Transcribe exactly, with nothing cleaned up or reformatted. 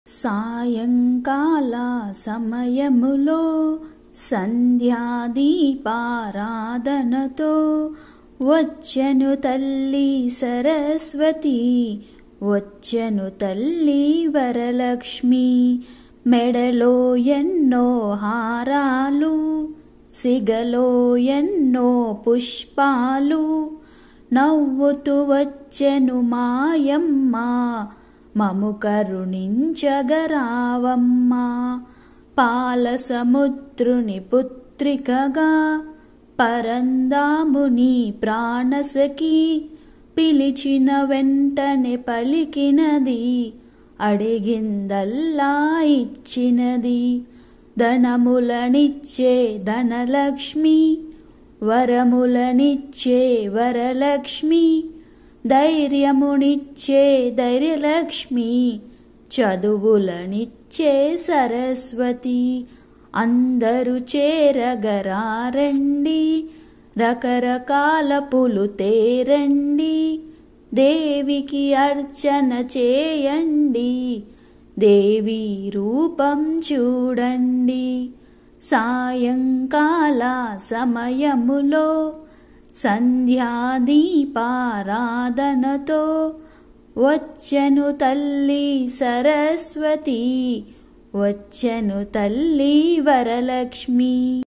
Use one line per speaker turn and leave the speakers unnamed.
సాయంకాల సమయములో సంధ్యాదీపారాధనతో వచ్చెను తల్లి సరస్వతి, వచ్చెను తల్లి వరలక్ష్మి. మెడలో ఎన్నో హారాలు, సిగలో ఎన్నో పుష్పాలు, నవ్వుతూ వచ్చెను మాయమ్మ, మము కరుణించగరావమ్మా. పాల సముద్రుని పుత్రికగా పరందాముని ప్రాణసఖి, పిలిచిన వెంటనే పలికినది, అడిగిందల్లా ఇచ్చినది. ధనములనిచ్చే ధనలక్ష్మి, వరములనిచ్చే వరలక్ష్మి, ధైర్యమునిచ్చే ధైర్యలక్ష్మి, చదువులనిచ్చే సరస్వతి. అందరూ చేరగరారండి, రకరకాల పూలు తేరండి, దేవికి అర్చన చేయండి, దేవి రూపం చూడండి. సాయంకాల సమయములో సంధ్యాదీపారాధనతో వచ్చెను తల్లి సరస్వతి, వచ్చెను తల్లి వరలక్ష్మి.